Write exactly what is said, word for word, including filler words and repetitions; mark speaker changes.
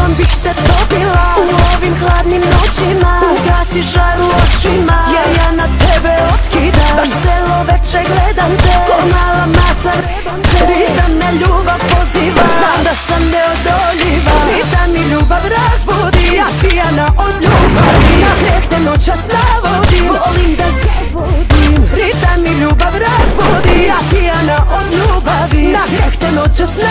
Speaker 1: sam bih se topila u ovim hladnim noćima. Ugasi žar u očima, jer ja na tebe otkidam. Baš celo veče gledam te, ko mala maca grebam te. Ritam me ljubav poziva, znam da sam neodoljiva. Ritam mi ljubav razbudi, ja pijana od ljubavi. Na greh te noćas navodim, volim da se vodim. Ritam mi ljubav razbudi, ja pijana od ljubavi. Na greh te noćas navodim.